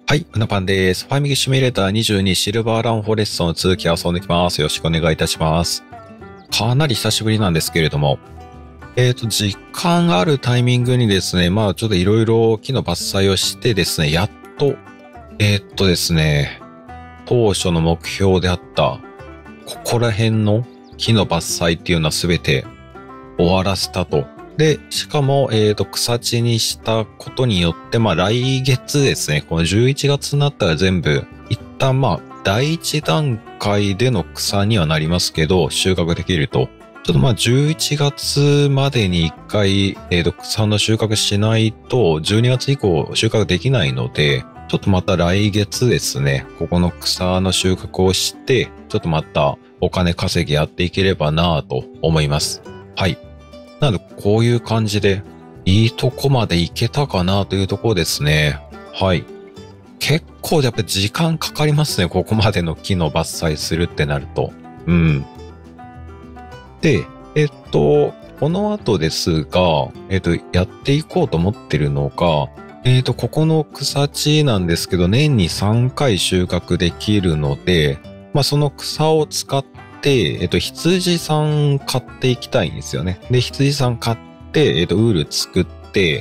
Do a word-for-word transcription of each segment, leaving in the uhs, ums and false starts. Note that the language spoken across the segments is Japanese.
はい、うなぱんです。ファーミングシミュレーターにじゅうにシルバーランフォレストの続き遊んできます。よろしくお願いいたします。かなり久しぶりなんですけれども、えっと、時間があるタイミングにですね、まあちょっといろいろ木の伐採をしてですね、やっと、えっとですね、当初の目標であった、ここら辺の木の伐採っていうのはすべて終わらせたと。で、しかも、えっと、草地にしたことによって、まあ、来月ですね、このじゅういちがつになったら全部、一旦まあ、第一段階での草にはなりますけど、収穫できると。ちょっとまあ、じゅういちがつまでに一回、えっと、草の収穫しないと、じゅうにがつ以降収穫できないので、ちょっとまた来月ですね、ここの草の収穫をして、ちょっとまたお金稼ぎやっていければなぁと思います。はい。なので、こういう感じで、いいとこまで行けたかなというところですね。はい。結構やっぱ時間かかりますね。ここまでの木の伐採するってなると。うん。で、えっと、この後ですが、えっと、やっていこうと思ってるのが、えっと、ここの草地なんですけど、年にさんかい収穫できるので、まあ、その草を使って、えっと、羊さん買っていきたいんですよね。で、羊さん買って、えっと、ウール作って、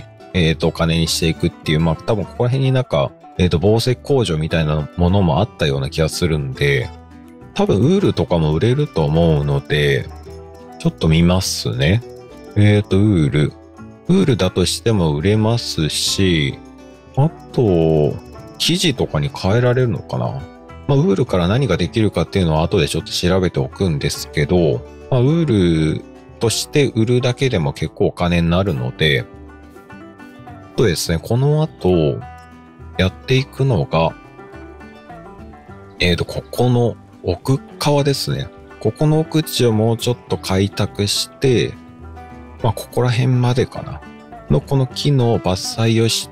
えっと、お金にしていくっていう、まあ、多分ここら辺になんか、えっと、紡績工場みたいなものもあったような気がするんで、多分ウールとかも売れると思うので、ちょっと見ますね。えっと、ウール。ウールだとしても売れますし、あと、生地とかに変えられるのかな。まあ、ウールから何ができるかっていうのは後でちょっと調べておくんですけど、まあ、ウールとして売るだけでも結構お金になるので、とですね、この後、やっていくのが、えっと、ここの奥側ですね。ここの奥地をもうちょっと開拓して、まあ、ここら辺までかな。のこの木の伐採をして、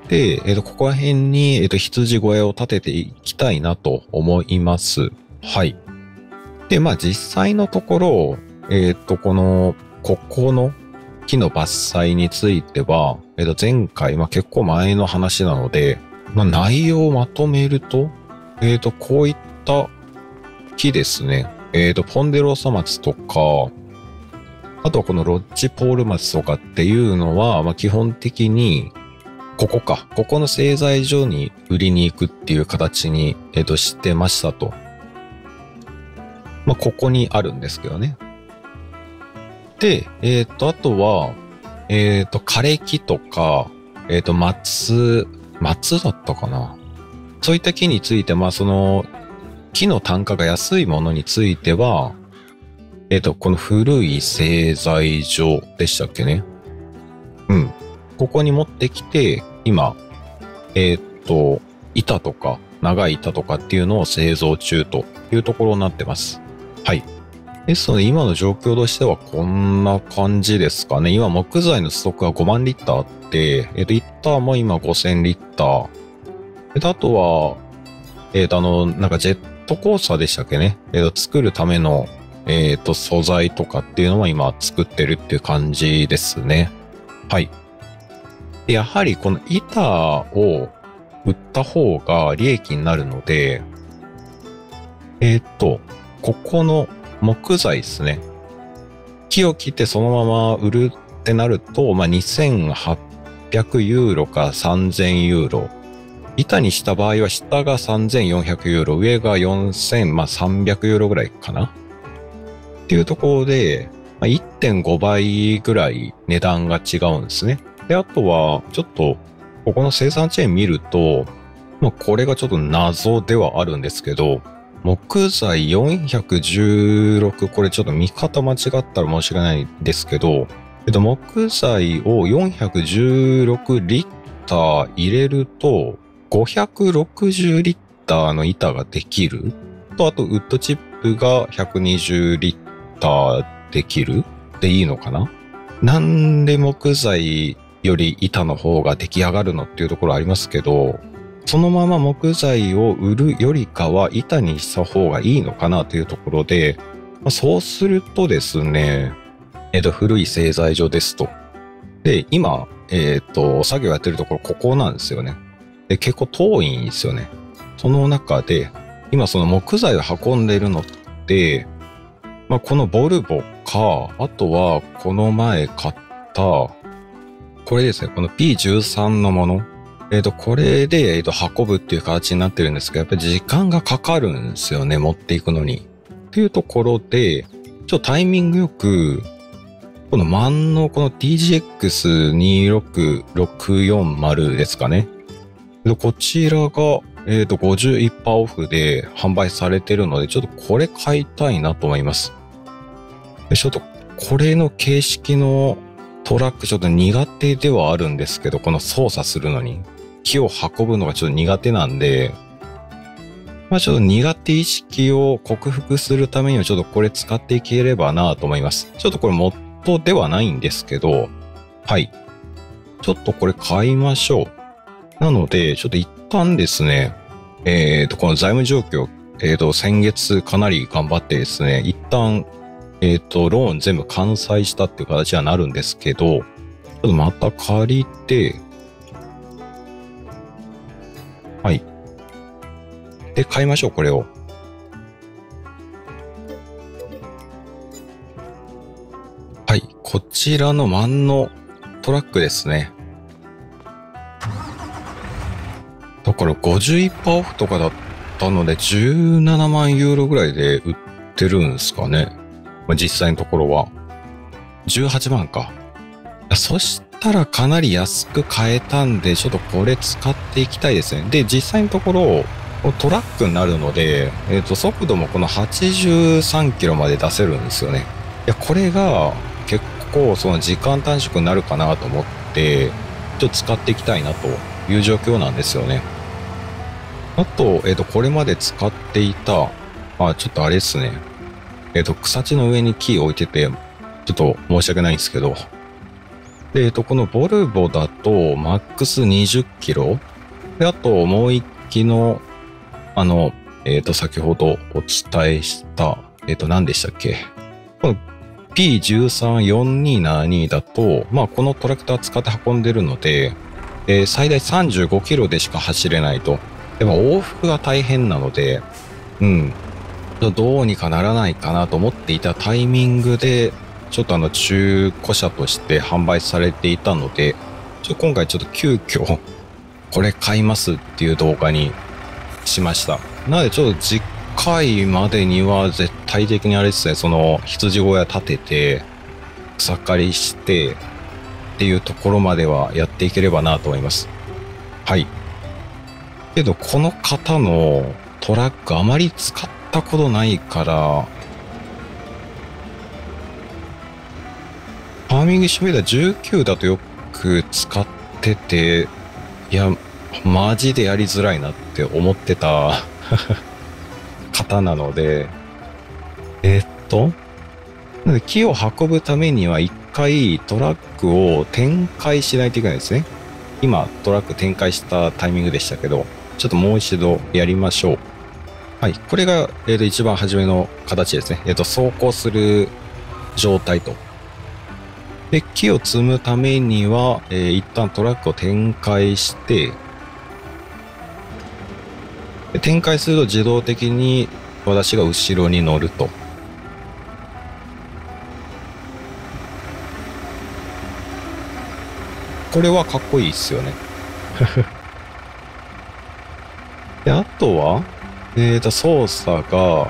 えっと、ここら辺に、えっと、羊小屋を建てていきたいなと思います。はい。で、まあ、実際のところ、えっと、この、ここの木の伐採については、えっと、前回、まあ、結構前の話なので、まあ、内容をまとめると、えっと、こういった木ですね。えっと、ポンデロサ松とか、あとはこのロッジポール松とかっていうのは、まあ、基本的に、ここか。ここの製材所に売りに行くっていう形に、えっと、してましたと。まあ、ここにあるんですけどね。で、えっと、あとは、えっと、枯れ木とか、えっと、松、松だったかな。そういった木について、まあ、その、木の単価が安いものについては、えっと、この古い製材所でしたっけね。うん。ここに持ってきて、今、えっと、板とか、長い板とかっていうのを製造中というところになってます。はい。ですので、今の状況としてはこんな感じですかね。今、木材のストックがごまんリッターあって、えっと、リッターも今ごせんリッター。で、あとは、えっと、あの、なんかジェットコースターでしたっけね。えっと、作るためのえっと、素材とかっていうのは今作ってるっていう感じですね。はい。でやはりこの板を売った方が利益になるので、えっと、ここの木材ですね。木を切ってそのまま売るってなると、まあ、にせんはっぴゃくユーロかさんぜんユーロ。板にした場合は下がさんぜんよんひゃくユーロ、上がよんせんさんびゃくユーロぐらいかな。っていうところで、まあ、いってんごばいぐらい値段が違うんですね。で、あとは、ちょっと、ここの生産チェーン見ると、まあ、これがちょっと謎ではあるんですけど、木材よんひゃくじゅうろく、これちょっと見方間違ったら申し訳ないんですけど、えっと、木材をよんひゃくじゅうろくリッター入れると、ごひゃくろくじゅうリッターの板ができると、あと、ウッドチップがひゃくにじゅうリッターできるでいいのかな。なんで木材より板の方が出来上がるのっていうところありますけど、そのまま木材を売るよりかは板にした方がいいのかなというところで、まあ、そうするとですね、えっと、古い製材所ですと。で、今、えっと、作業やってるところここなんですよね。で、結構遠いんですよね。 その中で、今その木材を運んでいるのって、まあ、このボルボか、あとはこの前買った、これですね、この ピーじゅうさん のもの。えっと、これで、えっと、運ぶっていう形になってるんですけど、やっぱり時間がかかるんですよね、持っていくのに。っていうところで、ちょっとタイミングよく、この万のこの ティージーエックスにーろくろくよんまる ですかね。こちらが、えっと、ごじゅういちパーセントオフで販売されてるので、ちょっとこれ買いたいなと思います。でちょっと、これの形式のトラックちょっと苦手ではあるんですけど、この操作するのに。木を運ぶのがちょっと苦手なんで、まあちょっと苦手意識を克服するためにはちょっとこれ使っていければなと思います。ちょっとこれモッドではないんですけど、はい。ちょっとこれ買いましょう。なので、ちょっと一旦ですね、えっと、この財務状況、えっと、先月かなり頑張ってですね、一旦、えっと、ローン全部完済したっていう形にはなるんですけど、ちょっとまた借りて、はい。で、買いましょう、これを。はい。こちらの万のトラックですね。だからごじゅういちパーセントオフとかだったので、じゅうななまんユーロぐらいで売ってるんですかね。まあ、実際のところは。じゅうはちまんか。そしたらかなり安く買えたんで、ちょっとこれ使っていきたいですね。で、実際のところ、トラックになるので、えっと、速度もこのはちじゅうさんキロまで出せるんですよね。いや、これが結構その時間短縮になるかなと思って、ちょっと使っていきたいなという状況なんですよね。あと、えっと、これまで使っていた、あ、ちょっとあれですね。えっと、草地の上に木置いてて、ちょっと申し訳ないんですけど、で、えっと、このボルボだと、マックスにじゅっキロ。で、あと、もう一機の、あの、えっと、先ほどお伝えした、えっと、何でしたっけ？この ピーじゅうさんよんにーななに だと、まあ、このトラクター使って運んでるので、えー、最大さんじゅうごキロでしか走れないと。でも、往復が大変なので、うん。どうにかならないかなと思っていたタイミングで、ちょっとあの中古車として販売されていたので、ちょ今回ちょっと急遽これ買いますっていう動画にしました。なのでちょっと次回までには絶対的にあれですね、その羊小屋建てて、草刈りしてっていうところまではやっていければなと思います。はい。けどこの方のトラックあまり使ったことないから、ファーミングシミュレーターじゅうきゅうだとよく使ってて、いや、マジでやりづらいなって思ってた方なので、えー、っと、なので木を運ぶためには一回トラックを展開しないといけないですね。今トラック展開したタイミングでしたけど、ちょっともう一度やりましょう。はい。これが、えー、と一番初めの形ですね。えー、と走行する状態と。で、木を積むためには、えー、一旦トラックを展開して、で展開すると自動的に私が後ろに乗ると。これはかっこいいっすよね。で、あとは、えーと、操作が、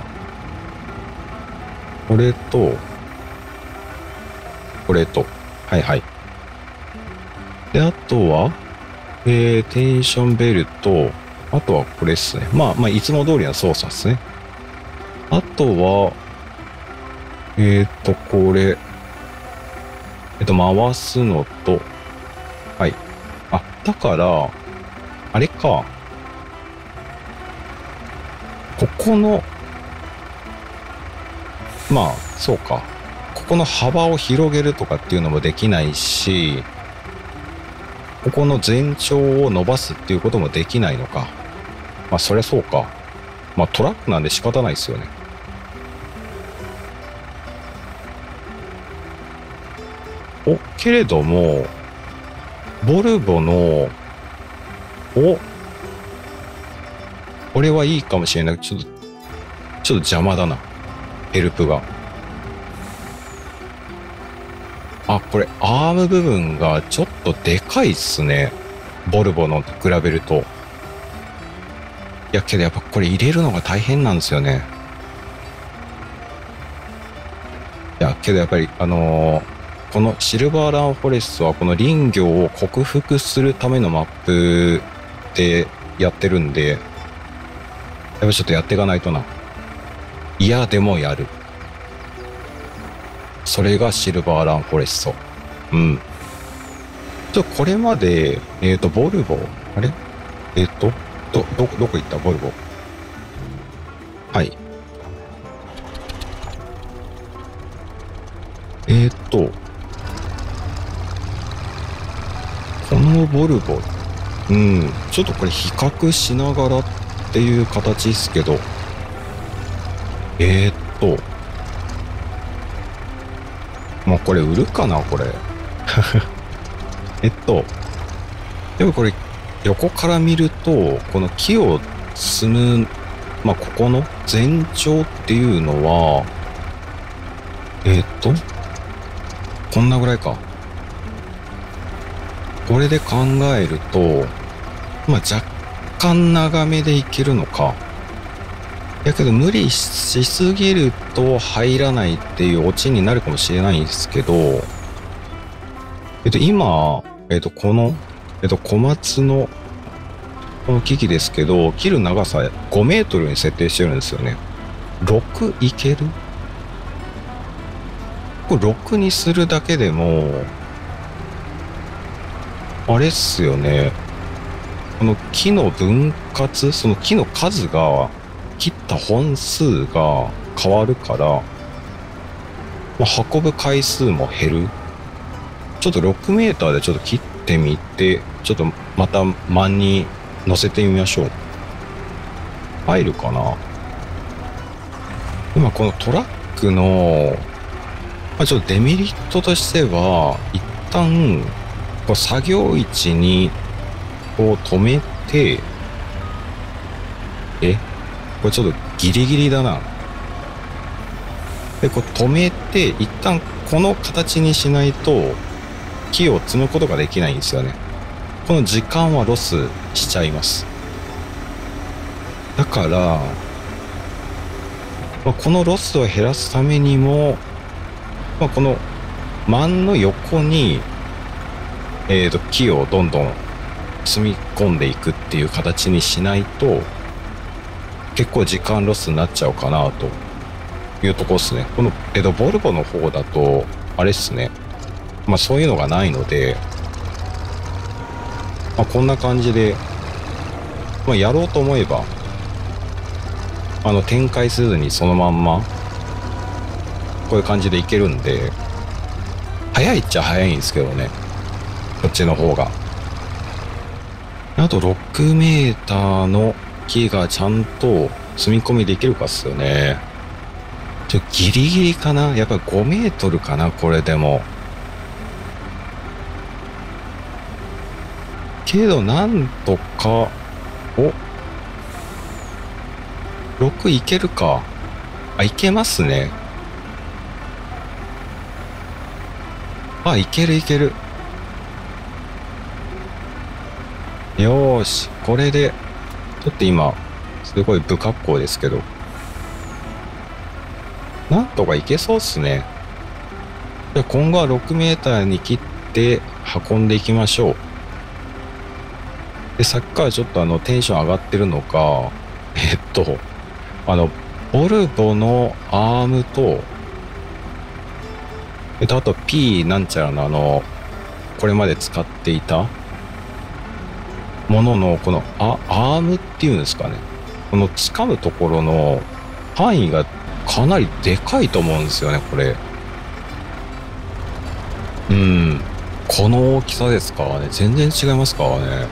これと、これと。はいはい。で、あとは、えー、テンションベルト、あとはこれっすね。まあ、まあ、いつも通りの操作ですね。あとは、えーと、これ、えっと、回すのと、はい。あ、だから、あれか。ここの、まあ、そうか。ここの幅を広げるとかっていうのもできないし、ここの全長を伸ばすっていうこともできないのか。まあ、そりゃそうか。まあ、トラックなんで仕方ないですよね。お、けれども、ボルボの、お、 これはいいかもしれない。ちょっと、ちょっと邪魔だな。ヘルプが。あ、これ、アーム部分がちょっとでかいっすね。ボルボのと比べると。いや、けどやっぱこれ入れるのが大変なんですよね。いや、けどやっぱり、あのーこのシルバーランフォレストはこの林業を克服するためのマップでやってるんで、やっぱりちょっとやっていかないとな。嫌でもやる。それがシルバーランフォレスト。うん。ちょ、これまで、えっと、ボルボ、あれえっと、ど、ど、どこ行ったボルボ。はい。えっと、このボルボ、うん、ちょっとこれ比較しながらっていう形ですけど、えー、っと、もうこれ売るかなこれ。えっと、でもこれ横から見ると、この木を積む、まあ、ここの全長っていうのは、えー、っと、こんなぐらいか。これで考えると、まあ、若干長めでいけるのか。やけど無理しすぎると入らないっていうオチになるかもしれないんですけど、えっと今、えっとこの、えっと小松のこの機器ですけど、切る長さごメートルに設定してるんですよね。ろくいける？これろくにするだけでも、あれっすよね。この木の分割、その木の数が、切った本数が変わるから、まあ、運ぶ回数も減る。ちょっとろくメーターでちょっと切ってみて、ちょっとまた間に乗せてみましょう。入るかな？今このトラックの、まあ、ちょっとデメリットとしては、一旦、こう作業位置にこう止めて、えこれちょっとギリギリだな。で、こう止めて、一旦この形にしないと、木を積むことができないんですよね。この時間はロスしちゃいます。だから、まあ、このロスを減らすためにも、まあ、この間の横に、えーと、木をどんどん積み込んでいくっていう形にしないと、結構時間ロスになっちゃうかなというところですね。この、えーと、ボルボの方だと、あれっすね。まあそういうのがないので、まあこんな感じで、まあやろうと思えば、あの展開せずにそのまんま、こういう感じでいけるんで、早いっちゃ早いんですけどね。こっちの方が。あとろくメーターの木がちゃんと積み込みできるかっすよね。ちょ、ギリギリかな？やっぱりごメートルかなこれでも。けどなんとか、おろくいけるか。あ、いけますね。あ、いけるいける。よーし、これで、ちょっと今、すごい不格好ですけど、なんとかいけそうっすね。じゃあ今後はろくメーターに切って運んでいきましょう。で、さっきからちょっとあの、テンション上がってるのか、えっと、あの、ボルボのアームと、えっと、あと P なんちゃらのあの、これまで使っていたものの、このア、アームっていうんですかね。この掴むところの範囲がかなりでかいと思うんですよね、これ。うん。この大きさですからね。全然違いますからね。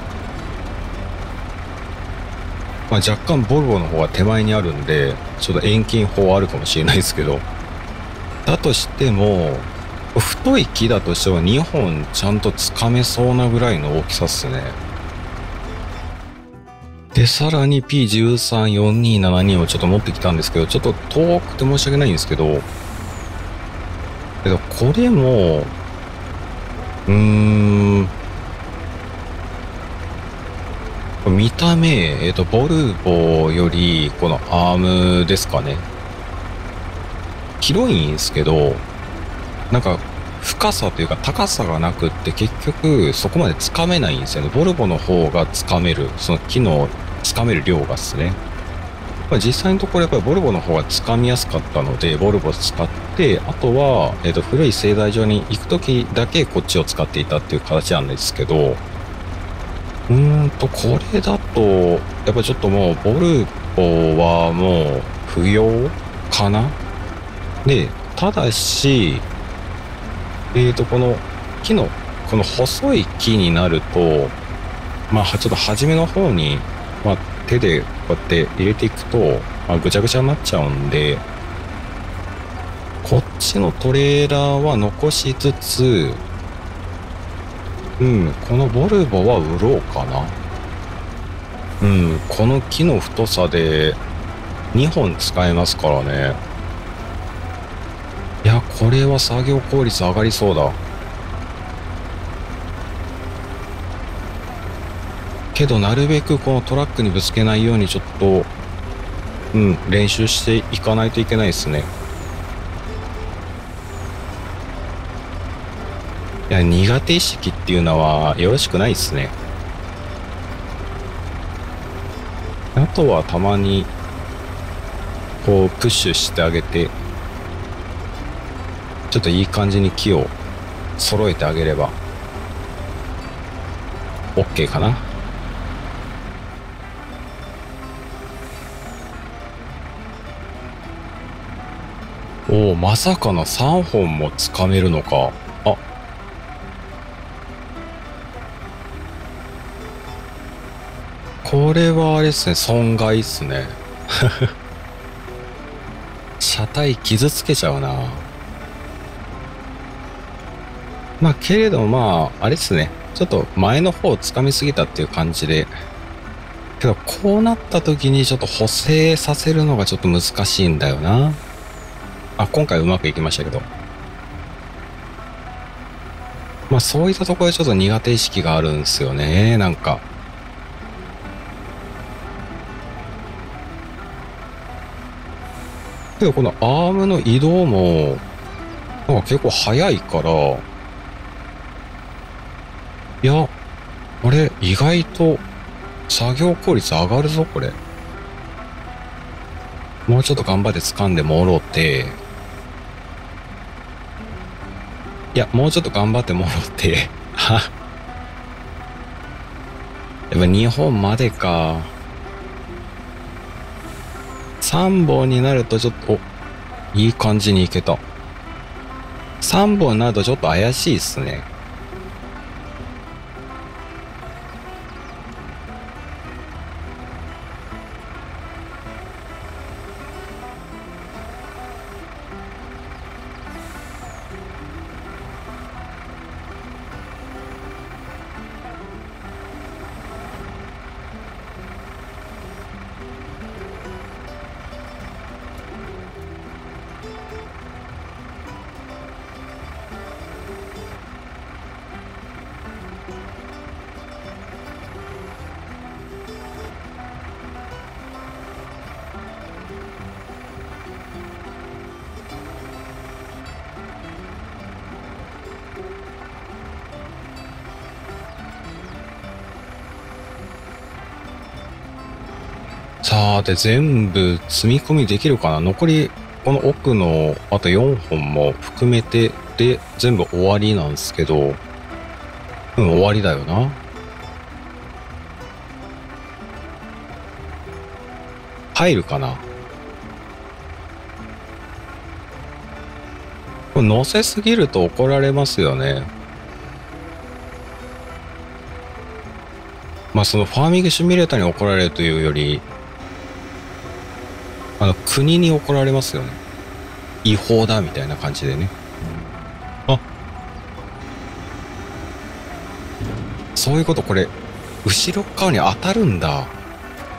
まあ、若干ボルボの方が手前にあるんで、ちょっと遠近法あるかもしれないですけど。だとしても、太い木だとしてもにほんちゃんと掴めそうなぐらいの大きさっすね。 で、さらに ピーじゅうさんよんにーななに をちょっと持ってきたんですけど、ちょっと遠くて申し訳ないんですけど、けど、これも、うーん、見た目、えっと、ボルボより、このアームですかね。広いんですけど、なんか、深さというか高さがなくって結局そこまでつかめないんですよね。ボルボの方がつかめる、その機能つかめる量がですね。まあ、実際のところやっぱりボルボの方がつかみやすかったので、ボルボ使って、あとは、えっと、古い製材所に行くときだけこっちを使っていたっていう形なんですけど、うーんと、これだと、やっぱりちょっともう、ボルボはもう不要かな。で、ただし、えーと、この木の、この細い木になると、まあ、ちょっと初めの方に、まあ、手でこうやって入れていくと、まあ、ぐちゃぐちゃになっちゃうんで、こっちのトレーラーは残しつつ、うん、このボルボは売ろうかな。うん、この木の太さでにほん使えますからね。いや、これは作業効率上がりそうだ。けど、なるべくこのトラックにぶつけないようにちょっと、うん、練習していかないといけないですね。いや、苦手意識っていうのはよろしくないですね。あとはたまに、こう、プッシュしてあげて、ちょっといい感じに木を揃えてあげれば、OK かな。おお、まさかのさんぼんもつかめるのか。あ、これはあれですね、損害っすね。車体傷つけちゃうな。まあ、けれどもまあ、あれですね。ちょっと前の方を掴みすぎたっていう感じで。けど、こうなった時にちょっと補正させるのがちょっと難しいんだよな。あ、今回うまくいきましたけど。まあ、そういったところでちょっと苦手意識があるんですよね。なんか。けど、このアームの移動も、なんか結構早いから、いや、これ意外と作業効率上がるぞ、これ。もうちょっと頑張って掴んでもろて、いや、もうちょっと頑張ってもろて、は。やっぱにほんまでか。さんぼんになるとちょっと、いい感じにいけた。さんぼんになるとちょっと怪しいっすね。さあ、で、全部積み込みできるかな。残り、この奥のあとよんほんも含めてで、全部終わりなんですけど、うん、終わりだよな。入るかな。これ乗せすぎると怒られますよね。まあ、そのファーミングシミュレーターに怒られるというより、あの、国に怒られますよね。違法だみたいな感じでね。あ、そういうこと、これ、後ろ側に当たるんだ。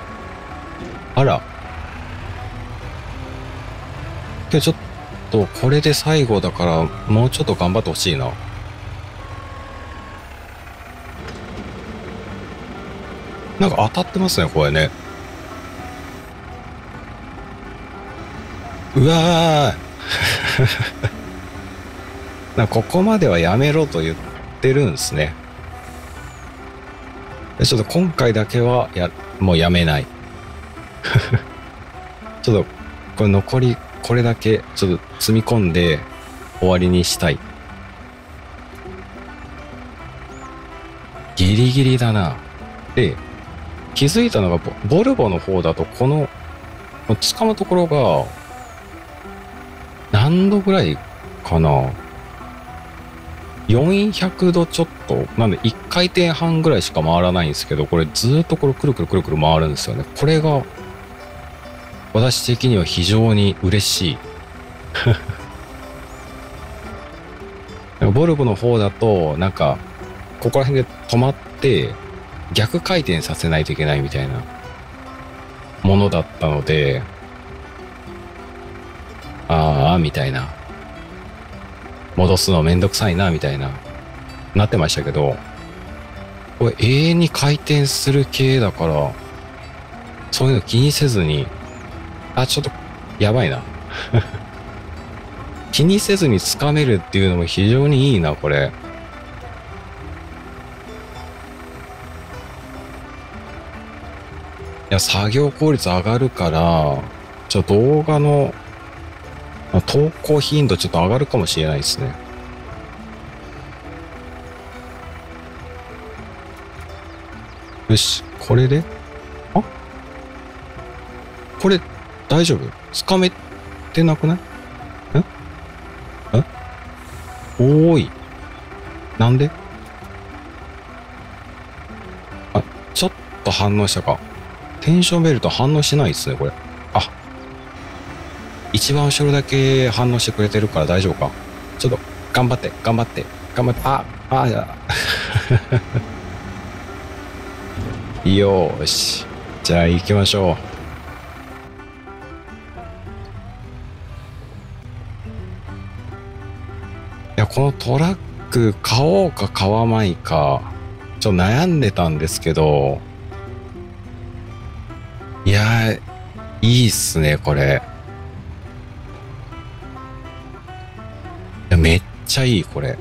あら。けどちょっと、これで最後だから、もうちょっと頑張ってほしいな。なんか当たってますね、これね。うわーなんかここまではやめろと言ってるんですね。ちょっと今回だけはや、もうやめない。ちょっと、これ残り、これだけ、ちょっと積み込んで終わりにしたい。ギリギリだな。で、気づいたのがボ、ボルボの方だと、この、掴むところが、何度ぐらいかな。よんひゃくどちょっと。なんでいっかいてんはんぐらいしか回らないんですけど、これずーっとこれくるくるくるくる回るんですよね。これが、私的には非常に嬉しい。ボルボの方だと、なんか、ここら辺で止まって、逆回転させないといけないみたいなものだったので、ああ、みたいな。戻すのめんどくさいな、みたいな、なってましたけど、これ永遠に回転する系だから、そういうの気にせずに、あ、ちょっと、やばいな。気にせずに掴めるっていうのも非常にいいな、これ。いや、作業効率上がるから、ちょっと動画の投稿頻度ちょっと上がるかもしれないですね。よし、これで、あこれ、大丈夫？掴めてなくない？ん？ん？おーい。なんで？あ、ちょっと反応したか。テンションベルト反応しないですね、これ。あ、一番後ろだけ反応してくれてるから大丈夫か。ちょっと、頑張って、頑張って、頑張って、あ、あ、じゃあ。よーし。じゃあ行きましょう。いや、このトラック買おうか買わないか、ちょっと悩んでたんですけど、いやー、いいっすね、これ。いや、めっちゃいい、これ。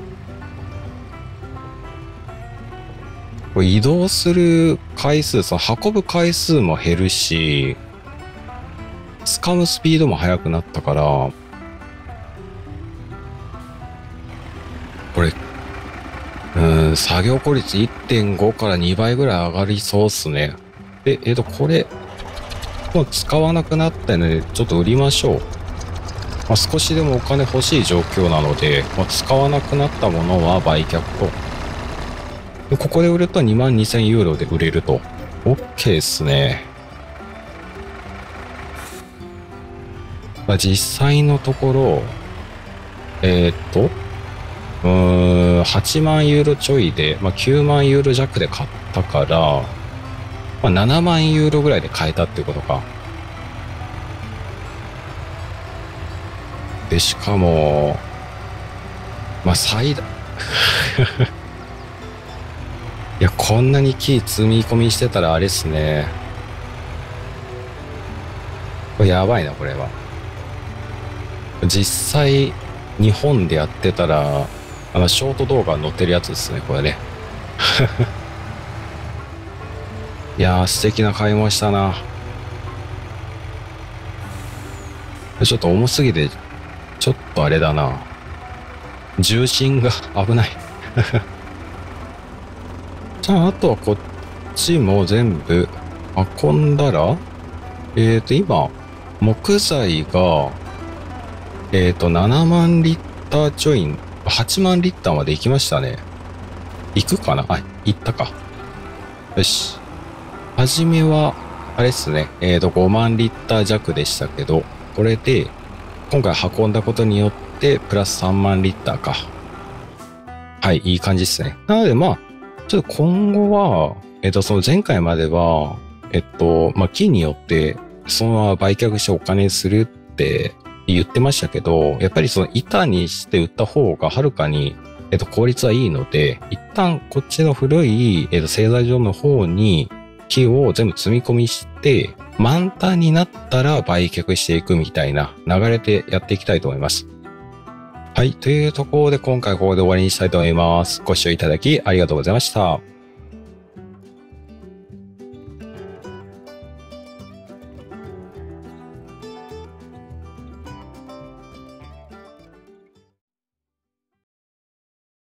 これ移動する回数、その運ぶ回数も減るし、掴むスピードも速くなったから、これ、うーん、作業効率 いってんご からにばいぐらい上がりそうっすね。で、えっと、これ、もう使わなくなったので、ちょっと売りましょう。まあ、少しでもお金欲しい状況なので、まあ、使わなくなったものは売却と。でここで売るとにまんにせんユーロで売れると。OK っすね。まあ、実際のところ、えー、っと、うーん、はちまんユーロちょいで、まあ、きゅうまんユーロ弱で買ったから、まあ、ななまんユーロぐらいで買えたっていうことか。で、しかも、まあ、最大、いや、こんなに木積み込みしてたらあれっすね。これやばいな、これは。実際、日本でやってたら、あの、ショート動画載ってるやつですね、これね。いやー、素敵な買い物したな。ちょっと重すぎて、ちょっとあれだな。重心が危ない。じゃあ、あとはこっちも全部運んだら、えっと、今、木材が、えっと、ななまんリッターちょい、はちまんリッターまで行きましたね。行くかなあ、行ったか。よし。はじめは、あれっすね。えっと、ごまんリッター弱でしたけど、これで、今回運んだことによって、プラスさんまんリッターか。はい、いい感じっすね。なので、まあ、ちょっと今後は、えっと、その前回までは、 えっと、まあ、木によってそのまま売却してお金にするって言ってましたけど、やっぱりその板にして売った方がはるかに、えっと、効率はいいので、一旦こっちの古い、えっと、製材所の方に木を全部積み込みして、満タンになったら売却していくみたいな流れでやっていきたいと思います。はい。というところで今回ここで終わりにしたいと思います。ご視聴いただきありがとうございました。